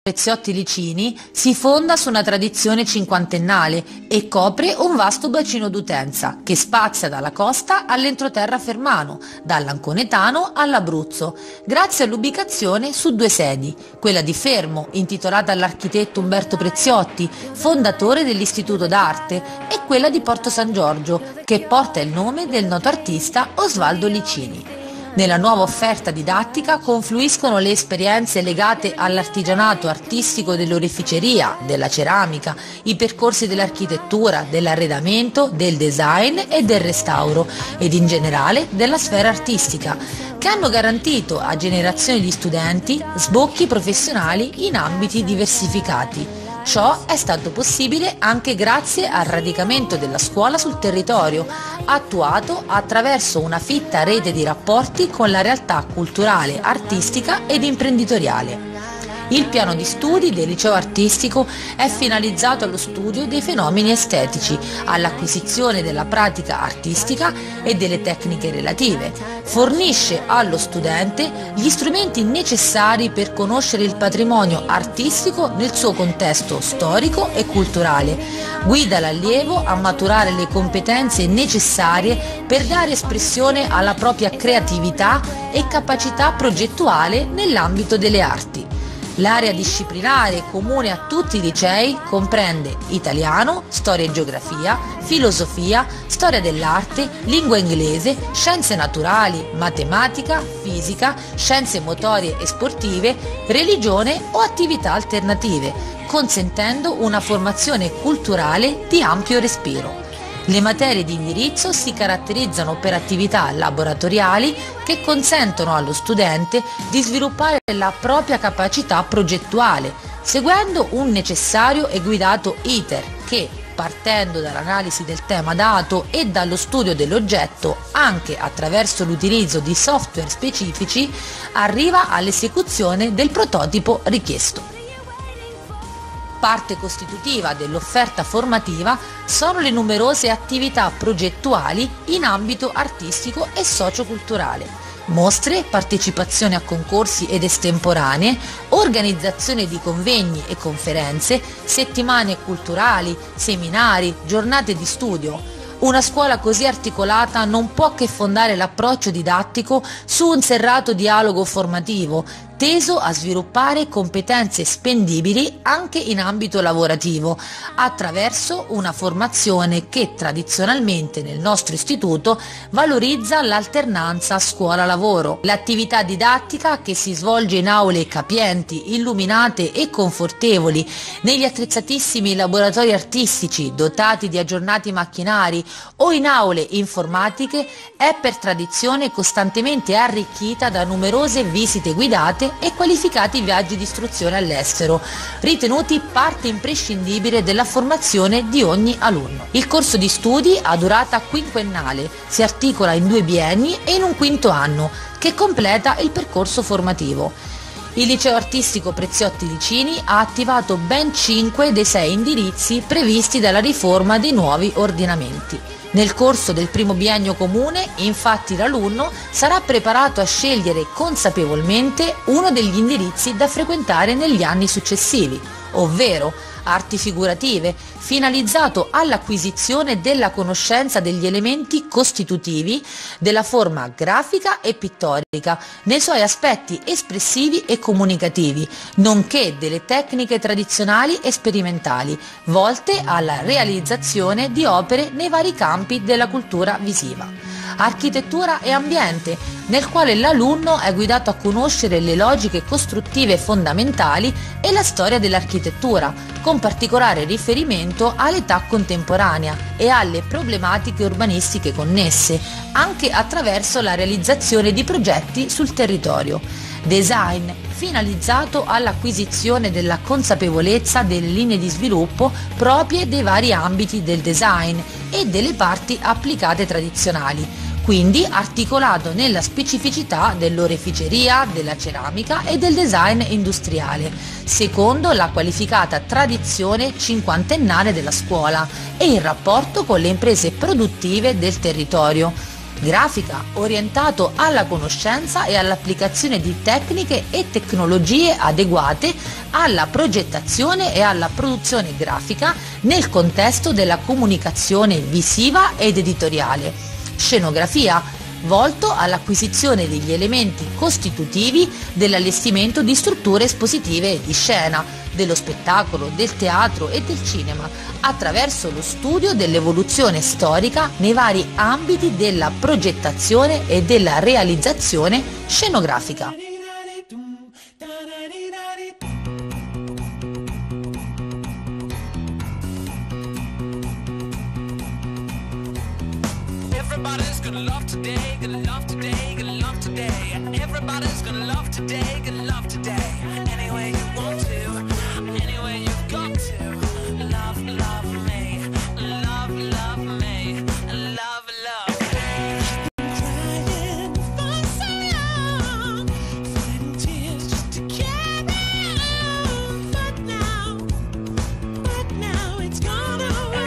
Preziotti Licini si fonda su una tradizione cinquantennale e copre un vasto bacino d'utenza che spazia dalla costa all'entroterra fermano, dall'Anconetano all'Abruzzo, grazie all'ubicazione su due sedi, quella di Fermo, intitolata all'architetto Umberto Preziotti, fondatore dell'Istituto d'Arte, e quella di Porto San Giorgio, che porta il nome del noto artista Osvaldo Licini. Nella nuova offerta didattica confluiscono le esperienze legate all'artigianato artistico dell'oreficeria, della ceramica, i percorsi dell'architettura, dell'arredamento, del design e del restauro ed in generale della sfera artistica, che hanno garantito a generazioni di studenti sbocchi professionali in ambiti diversificati. Ciò è stato possibile anche grazie al radicamento della scuola sul territorio, attuato attraverso una fitta rete di rapporti con la realtà culturale, artistica ed imprenditoriale. Il piano di studi del liceo artistico è finalizzato allo studio dei fenomeni estetici, all'acquisizione della pratica artistica e delle tecniche relative. Fornisce allo studente gli strumenti necessari per conoscere il patrimonio artistico nel suo contesto storico e culturale. Guida l'allievo a maturare le competenze necessarie per dare espressione alla propria creatività e capacità progettuale nell'ambito delle arti. L'area disciplinare comune a tutti i licei comprende italiano, storia e geografia, filosofia, storia dell'arte, lingua inglese, scienze naturali, matematica, fisica, scienze motorie e sportive, religione o attività alternative, consentendo una formazione culturale di ampio respiro. Le materie di indirizzo si caratterizzano per attività laboratoriali che consentono allo studente di sviluppare la propria capacità progettuale, seguendo un necessario e guidato iter che, partendo dall'analisi del tema dato e dallo studio dell'oggetto, anche attraverso l'utilizzo di software specifici, arriva all'esecuzione del prototipo richiesto. Parte costitutiva dell'offerta formativa sono le numerose attività progettuali in ambito artistico e socioculturale, mostre, partecipazione a concorsi ed estemporanee, organizzazione di convegni e conferenze, settimane culturali, seminari, giornate di studio. Una scuola così articolata non può che fondare l'approccio didattico su un serrato dialogo formativo, teso a sviluppare competenze spendibili anche in ambito lavorativo, attraverso una formazione che tradizionalmente nel nostro istituto valorizza l'alternanza scuola-lavoro. L'attività didattica, che si svolge in aule capienti, illuminate e confortevoli, negli attrezzatissimi laboratori artistici dotati di aggiornati macchinari o in aule informatiche, è per tradizione costantemente arricchita da numerose visite guidate e qualificati viaggi di istruzione all'estero, ritenuti parte imprescindibile della formazione di ogni alunno. Il corso di studi ha durata quinquennale, si articola in 2 bienni e in un quinto anno, che completa il percorso formativo. Il liceo artistico Preziotti Licini ha attivato ben 5 dei 6 indirizzi previsti dalla riforma dei nuovi ordinamenti. Nel corso del primo biennio comune, infatti, l'alunno sarà preparato a scegliere consapevolmente uno degli indirizzi da frequentare negli anni successivi, ovvero arti figurative, finalizzato all'acquisizione della conoscenza degli elementi costitutivi della forma grafica e pittorica nei suoi aspetti espressivi e comunicativi, nonché delle tecniche tradizionali e sperimentali volte alla realizzazione di opere nei vari campi della cultura visiva. Architettura e ambiente, nel quale l'alunno è guidato a conoscere le logiche costruttive fondamentali e la storia dell'architettura, con particolare riferimento all'età contemporanea e alle problematiche urbanistiche connesse, anche attraverso la realizzazione di progetti sul territorio. Design, finalizzato all'acquisizione della consapevolezza delle linee di sviluppo proprie dei vari ambiti del design e delle parti applicate tradizionali, quindi articolato nella specificità dell'oreficeria, della ceramica e del design industriale, secondo la qualificata tradizione cinquantennale della scuola e in rapporto con le imprese produttive del territorio. grafica orientato alla conoscenza e all'applicazione di tecniche e tecnologie adeguate alla progettazione e alla produzione grafica nel contesto della comunicazione visiva ed editoriale. Scenografia, volto all'acquisizione degli elementi costitutivi dell'allestimento di strutture espositive di scena, dello spettacolo, del teatro e del cinema, attraverso lo studio dell'evoluzione storica nei vari ambiti della progettazione e della realizzazione scenografica. Everybody's gonna love today, gonna love today, gonna love today. Everybody's gonna love today, gonna love today. Any way you want to, any way you've got to. Love, love me, love, love me, love, love me. Crying for so long, fighting tears just to carry on. But now it's gone away.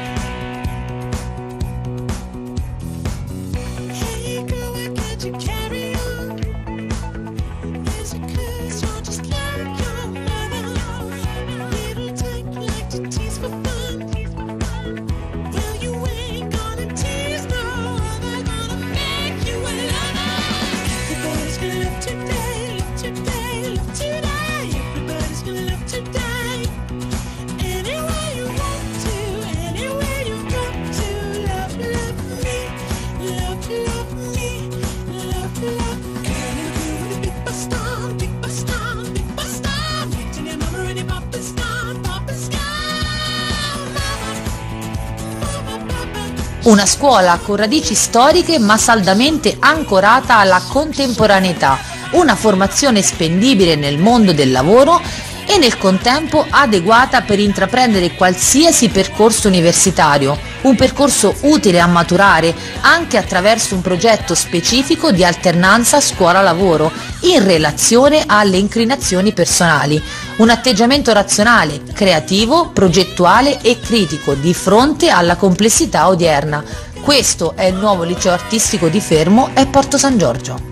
You carry on. Is it 'cause you're just like your mother? Little type like to tease for fun. Well, you ain't gonna tease no other, gonna make you a lover. Everybody's gonna love today, love today, love today. Everybody's gonna love today. Any way you want to, any way you got to. Love, love me, love, love me. Una scuola con radici storiche ma saldamente ancorata alla contemporaneità, una formazione spendibile nel mondo del lavoro e nel contempo adeguata per intraprendere qualsiasi percorso universitario, un percorso utile a maturare anche attraverso un progetto specifico di alternanza scuola-lavoro in relazione alle inclinazioni personali, un atteggiamento razionale, creativo, progettuale e critico di fronte alla complessità odierna. Questo è il nuovo liceo artistico di Fermo e Porto San Giorgio.